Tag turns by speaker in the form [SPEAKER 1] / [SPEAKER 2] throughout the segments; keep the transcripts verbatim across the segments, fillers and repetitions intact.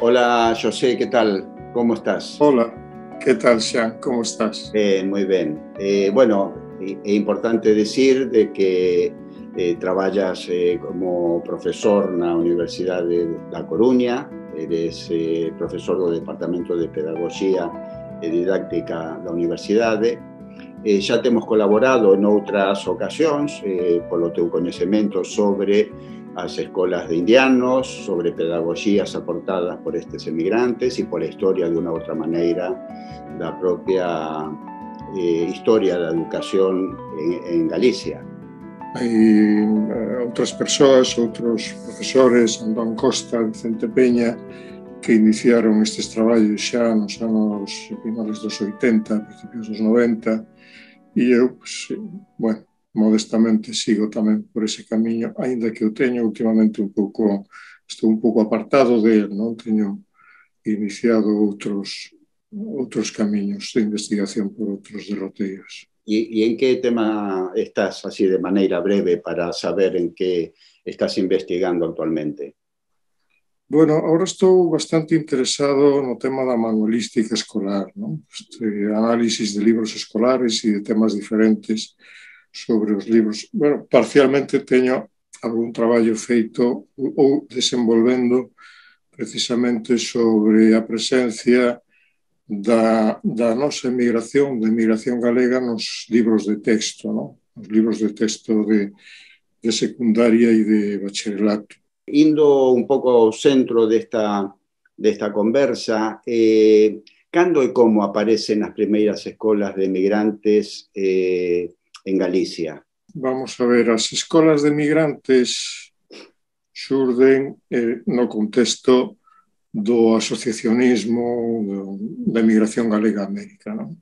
[SPEAKER 1] Hola, José, ¿qué tal? ¿Cómo estás?
[SPEAKER 2] Hola, ¿qué tal, Sean? ¿Cómo estás?
[SPEAKER 1] Bien, muy bien. Eh, bueno, é importante decir de que eh, traballas eh, como profesor na Universidade da Coruña, eres eh, profesor do Departamento de Pedagogía e Didáctica da Universidade. Eh, xa temos colaborado en outras ocasións eh, polo teu coñecemento sobre as escolas de indianos, sobre pedagogías aportadas por estes emigrantes e pola historia de unha outra maneira da propia eh, historia da educación en, en Galicia.
[SPEAKER 2] Hai uh, outras persoas, outros profesores, Antón Costa, Vicente Peña, que iniciaron estes traballos xa nos anos finales dos oitenta, principios dos noventa, e eu, pues, bueno, modestamente sigo tamén por ese camiño, aínda que eu teño últimamente un pouco, estou un pouco apartado del, non? Teño iniciado outros outros camiños de investigación por outros derroteiros.
[SPEAKER 1] E, e en que tema estás, así de maneira breve, para saber en que estás investigando actualmente?
[SPEAKER 2] Bueno, ahora estou bastante interesado no tema da manualística escolar, non? Este análisis de libros escolares e de temas diferentes sobre os libros. Bueno, parcialmente teño algún traballo feito ou desenvolvendo precisamente sobre a presencia da, da nosa emigración, da emigración galega nos libros de texto, non? Os libros de texto de, de secundaria e de bacharelato.
[SPEAKER 1] Indo un pouco ao centro desta, desta conversa, eh, cando e como aparecen as primeiras escolas de emigrantes eh, en Galicia?
[SPEAKER 2] Vamos a ver, as escolas de emigrantes xurden eh, no contexto do asociacionismo do, da emigración galega a América, non?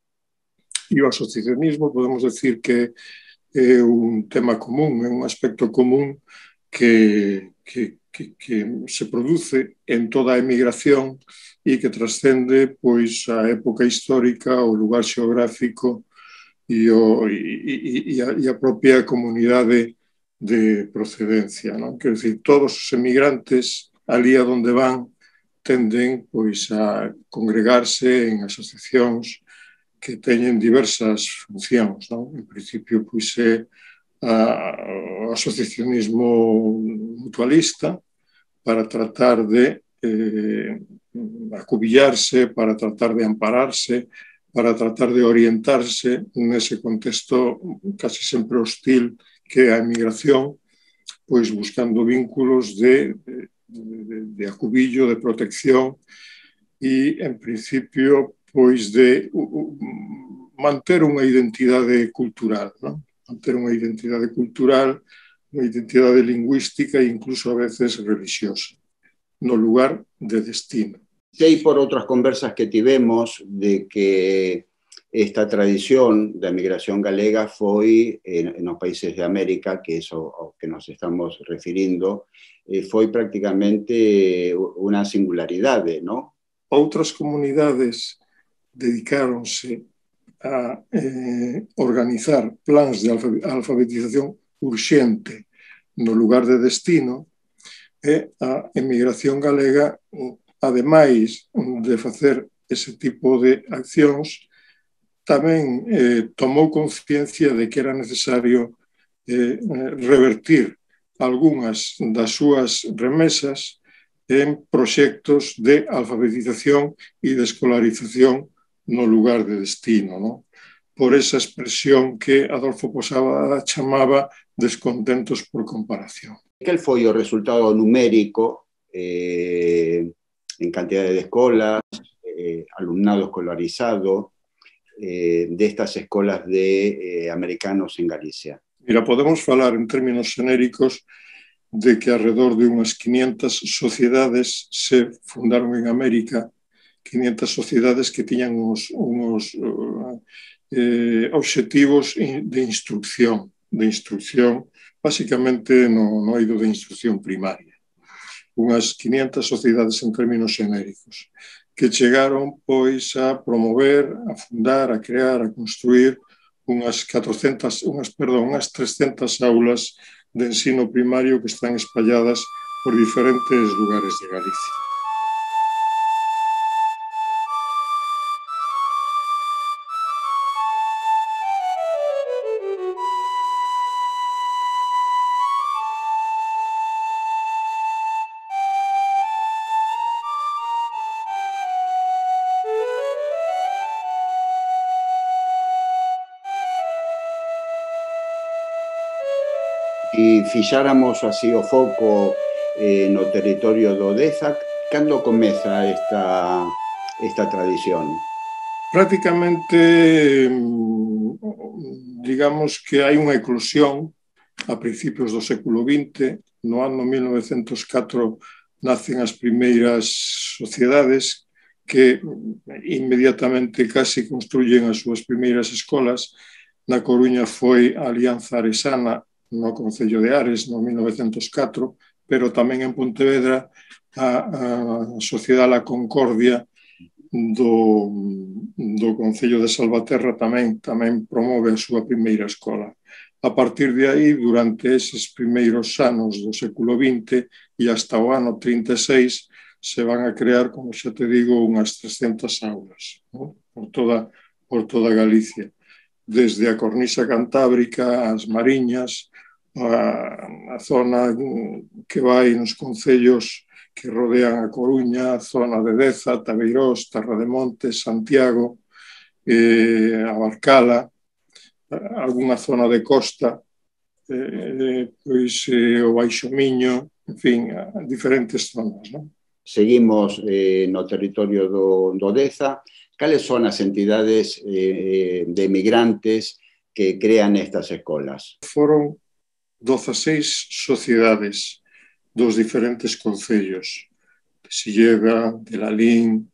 [SPEAKER 2] E o asociacionismo podemos decir que é un tema común, é un aspecto común que, que, que, que se produce en toda a emigración e que trascende pois a época histórica, o lugar xeográfico e, o, e, e, a, e a propia comunidade de procedencia, non? Quer dizer, todos os emigrantes ali a donde van tenden pois a congregarse en asociacións que teñen diversas funcións, non? En principio, pois é o asociacionismo mutualista para tratar de eh, acubillarse, para tratar de ampararse, para tratar de orientarse nese contexto casi sempre hostil que é a emigración, pois buscando vínculos de, de, de acubillo, de protección e, en principio, pois de manter unha identidade cultural, non? Manter unha identidade cultural, unha identidade lingüística e incluso a veces religiosa, no lugar de destino.
[SPEAKER 1] Sei por outras conversas que tivemos de que esta tradición da emigración galega foi en, en os países de América, que é ao que nos estamos referindo, eh, foi prácticamente unha singularidade, non?
[SPEAKER 2] Outras comunidades dedicáronse a eh, organizar plans de alfabetización urxente no lugar de destino, e a emigración galega, ademais de facer ese tipo de accións, tamén eh, tomou conciencia de que era necesario eh, revertir algunhas das súas remesas en proxectos de alfabetización e de escolarización no lugar de destino, non? Por esa expresión que Adolfo Posada chamaba descontentos por comparación.
[SPEAKER 1] Cal foi o resultado numérico eh, en cantidade de escolas, eh, alumnado escolarizado eh, destas escolas de eh, americanos en Galicia?
[SPEAKER 2] Mira, podemos falar en términos xenéricos de que alrededor de unhas quinientas sociedades se fundaron en América, quinientas sociedades que tiñan uns, uns uh, eh, obxectivos de instrucción, de instrucción, básicamente no, no eido de instrucción primaria. Unhas quinientas sociedades en términos xenéricos, que chegaron pois a promover, a fundar, a crear, a construir unhas catrocentas, unhas, perdón, unhas trescentas aulas de ensino primario que están espalladas por diferentes lugares de Galicia.
[SPEAKER 1] e fixáramos así o foco eh, no territorio do Deza, cando comeza esta, esta tradición?
[SPEAKER 2] Prácticamente, digamos que hai unha eclosión a principios do século vinte. No ano mil novecentos e catro nacen as primeiras sociedades que inmediatamente casi construyen as súas primeiras escolas. Na Coruña foi a Alianza Aresana no Concello de Ares no mil novecentos e catro, pero tamén en Pontevedra a, a Sociedade La Concordia do, do Concello de Salvaterra tamén, tamén promove a súa primeira escola. A partir de aí, durante eses primeiros anos do século vinte e hasta o ano trinta e seis, se van a crear, como xa te digo, unhas trescentas aulas, ¿no? por, toda, por toda Galicia. Desde a cornisa cantábrica, as Mariñas, a, a zona que vai nos concellos que rodean a Coruña, a zona de Deza, Tabeirós, Tarrademontes, Santiago, eh, a Barcala, algunha zona de costa, eh, pois eh, o Baixo Miño, en fin, diferentes zonas, non?
[SPEAKER 1] Seguimos eh, no territorio do, do Deza. Cales son as entidades eh, de emigrantes que crean estas escolas?
[SPEAKER 2] Foron dozaseis sociedades dos diferentes concellos, de Silleda, de Lalín,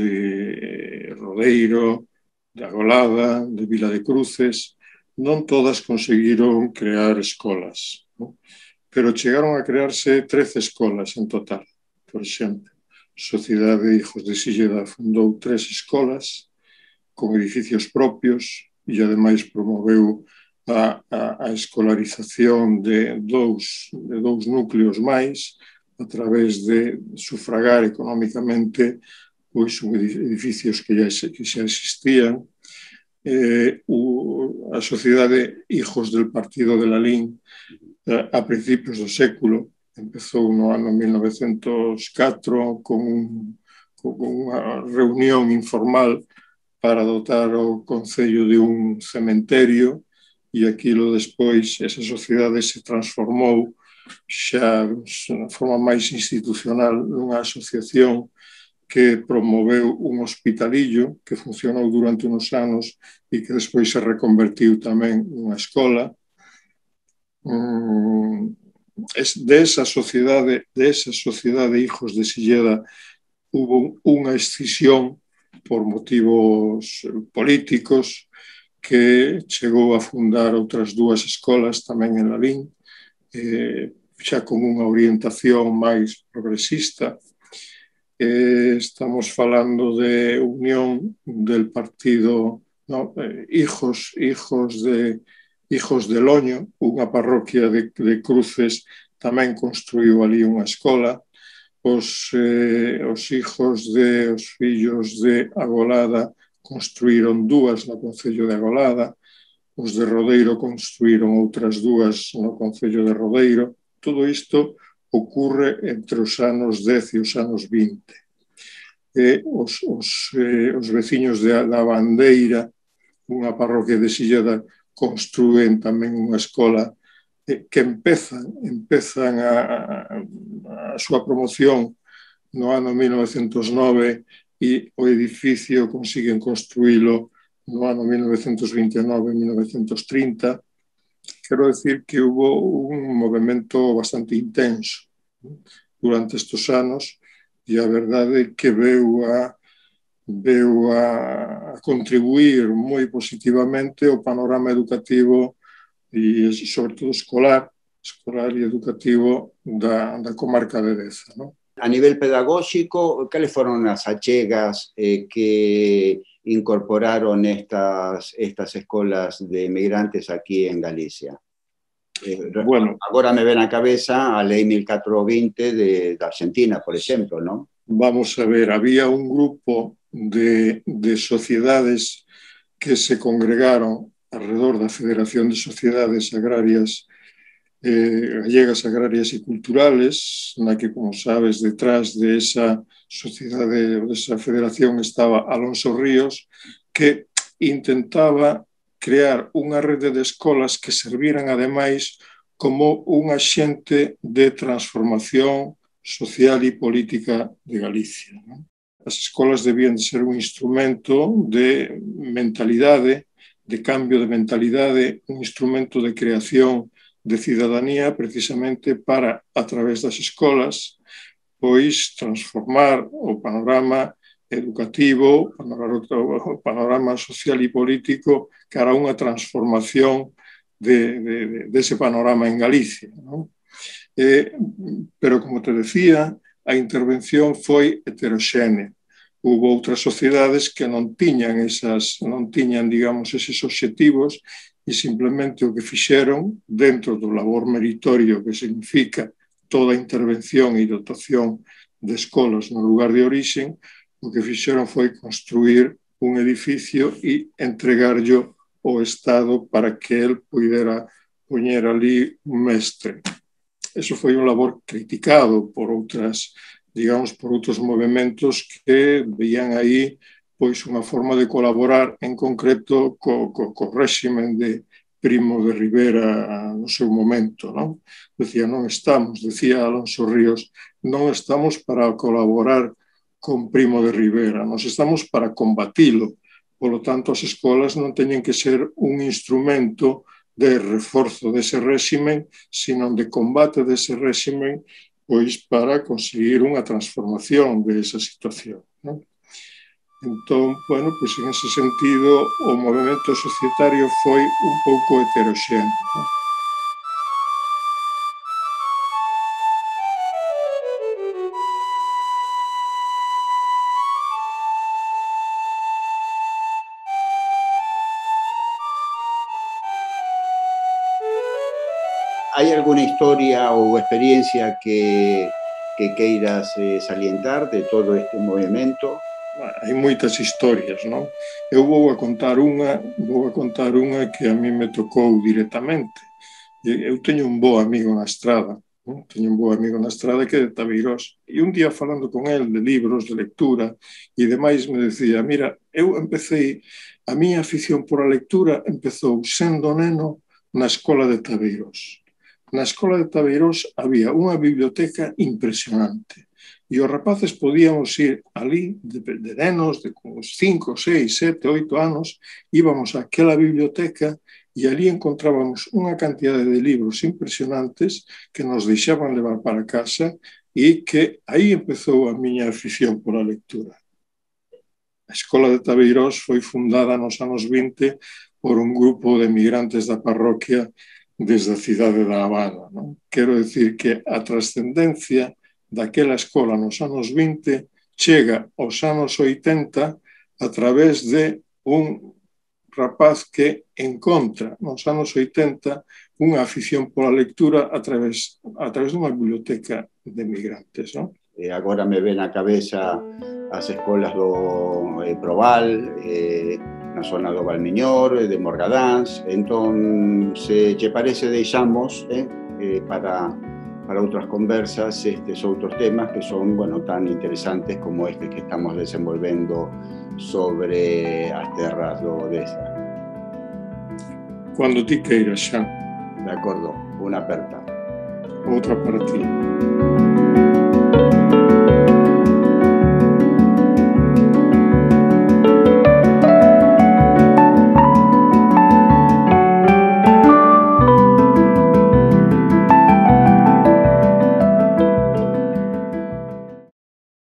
[SPEAKER 2] de Rodeiro, de Agolada, de Vila de Cruces. Non todas conseguiron crear escolas, ¿no? Pero chegaron a crearse trece escolas en total. Por exemplo, Sociedade de Hijos de Silleda fundou tres escolas con edificios propios e ademais promoveu a, a, a escolarización de dous, de dous núcleos máis a través de sufragar económicamente pois, edificios que xa, que xa existían. Eh, o, a Sociedade Hijos del Partido de Lalín eh, a principios do século empezou no ano mil novecentos e catro con, un, con unha reunión informal para dotar o Concello de un cementerio e aquilo despois, esa sociedade se transformou xa de forma máis institucional nunha asociación que promoveu un hospitalillo que funcionou durante uns anos e que despois se reconvertiu tamén nunha escola. De esa sociedade, de esa sociedade Hijos de Silleda, hubo unha escisión por motivos políticos que chegou a fundar outras dúas escolas tamén en Lalín, eh, xa con unha orientación máis progresista. Eh, estamos falando de unión del partido, no, eh, Hijos, Hijos de Hijos de Loño, unha parroquia de, de Cruces tamén construiu ali unha escola. Os, eh, os hijos de, os fillos de Agolada construíron dúas no Concello de Agolada, os de Rodeiro construíron outras dúas no Concello de Rodeiro. Todo isto ocurre entre os anos dez e os anos vinte. E os, os, eh, os veciños de, da Bandeira, unha parroquia de Silleda, construen tamén unha escola que empezan, empezan a, a, a súa promoción no ano mil novecentos e nove e o edificio consiguen construílo no ano mil novecentos e vinte e nove e mil novecentos e trinta. Quero decir que hubo un movimento bastante intenso durante estes anos e a verdade é que veu a, veu a, a contribuir moi positivamente ao panorama educativo e, sobre todo, escolar, escolar e educativo da, da comarca de Deza, ¿no?
[SPEAKER 1] A nivel pedagóxico, cales foron as achegas eh, que incorporaron estas, estas escolas de emigrantes aquí en Galicia? Eh, bueno, agora me ven a cabeza a Lei mil catrocentos vinte de, de Argentina, por exemplo, ¿no?
[SPEAKER 2] Vamos a ver, había un grupo de, de sociedades que se congregaron alrededor da Federación de Sociedades Agrarias eh, Gallegas Agrarias e Culturales, na que, como sabes, detrás de esa sociedade, de esa federación estaba Alonso Ríos, que intentaba crear unha rede de escolas que serviran, ademais, como un axente de transformación social e política de Galicia, non? As escolas debían de ser un instrumento de mentalidade, de cambio de mentalidade, un instrumento de creación de cidadanía precisamente para, a través das escolas, pois transformar o panorama educativo, o panorama social e político cara a unha transformación de, de, de, dese panorama en Galicia, non? Eh, pero, como te decía, a intervención foi heteroxénea. Hubo outras sociedades que non tiñan esas, non tiñan, digamos, eses obxectivos e simplemente o que fixeron dentro do labor meritorio que significa toda a intervención e dotación de escolas no lugar de orixen, o que fixeron foi construir un edificio e entregarlo ao Estado para que el pudera poñer ali un mestre. Eso foi un labor criticado por outras, digamos, por outros movimentos que veían aí pois unha forma de colaborar en concreto co, co, co réximen de Primo de Rivera no seu momento, non? Decía, non estamos, decía Alonso Ríos, non estamos para colaborar con Primo de Rivera, nós estamos para combatilo. Polo tanto, as escolas non teñen que ser un instrumento de reforzo dese réximen, sino de combate dese réximen, pois para conseguir unha transformación desa situación, non? Entón, bueno, pois en ese sentido, o movimento societario foi un pouco heteroxéneo, non?
[SPEAKER 1] ¿Hay alguna historia o experiencia que, que queiras eh, salientar de todo este movimento?
[SPEAKER 2] Hai moitas historias, non? Eu vou a contar unha, vou a contar unha que a mí me tocou directamente. Eu teño un bo amigo na estrada, non? Teño un bo amigo na estrada que é de Tabeirós. E un día falando con el de libros, de lectura e demais, me decía, mira, eu empecé, a miña afición por a lectura empezou sendo neno na escola de Tabeirós. Na escola de Tabeirós había unha biblioteca impresionante. E os rapaces podíamos ir ali, de, de nenos, de uns cinco, seis, sete, oito anos, íbamos a aquela biblioteca e ali encontrábamos unha cantidade de libros impresionantes que nos deixaban levar para casa e que aí empezou a miña afición pola lectura. A escola de Tabeirós foi fundada nos anos vinte por un grupo de migrantes da parroquia desde a cidade da Habana, non? Quero decir que a trascendencia daquela escola nos anos vinte chega aos anos oitenta a través de un rapaz que encontra nos anos oitenta unha afición pola lectura a través, a través dunha biblioteca de migrantes, non?
[SPEAKER 1] Eh, agora me ven a cabeza as escolas do eh, Proval, eh, na zona do Valmiñor, de Morgadáns. Entón, se che parece, deixamos eh, eh, para, para outras conversas estes outros temas que son, bueno, tan interesantes como este que estamos desenvolvendo sobre as terras do Deza.
[SPEAKER 2] Cando ti queiras, xa.
[SPEAKER 1] De acordo, unha aperta.
[SPEAKER 2] Outra para ti.